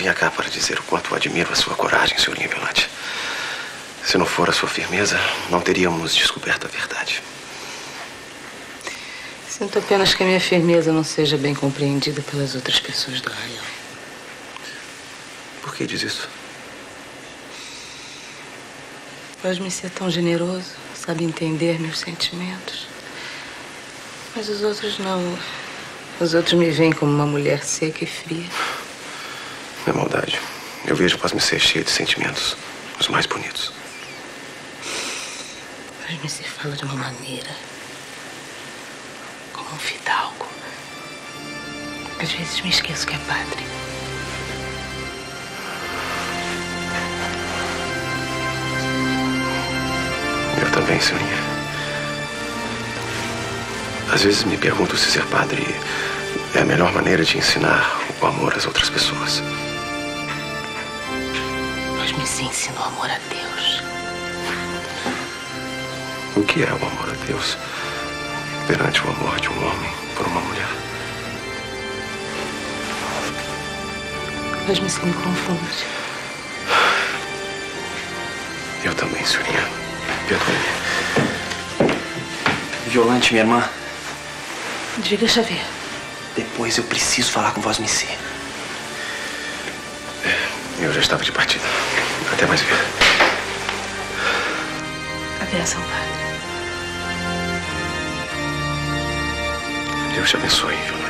vinha cá para dizer o quanto admiro a sua coragem, senhorinha Violante. Se não for a sua firmeza, não teríamos descoberto a verdade. Sinto apenas que a minha firmeza não seja bem compreendida pelas outras pessoas do arraial. Por que diz isso? Pode-me ser tão generoso, sabe entender meus sentimentos. Mas os outros não. Os outros me veem como uma mulher seca e fria. Não é maldade. Eu vejo Vosme ser cheio de sentimentos, os mais bonitos. Vosme se fala de uma maneira, como um fidalgo. Às vezes me esqueço que é padre. Eu também, senhorinha. Às vezes me pergunto se ser padre é a melhor maneira de ensinar o amor às outras pessoas. Vosme se ensinou amor a Deus. O que é o amor a Deus perante o amor de um homem por uma mulher? Vosme se me confunde. Eu também, senhorinha. Perdoe-me. Violante, minha irmã. Diga, Xavier. Depois eu preciso falar com Vosme. Eu já estava de partida. Até mais ver. A bênção, padre. Deus te abençoe, Violante.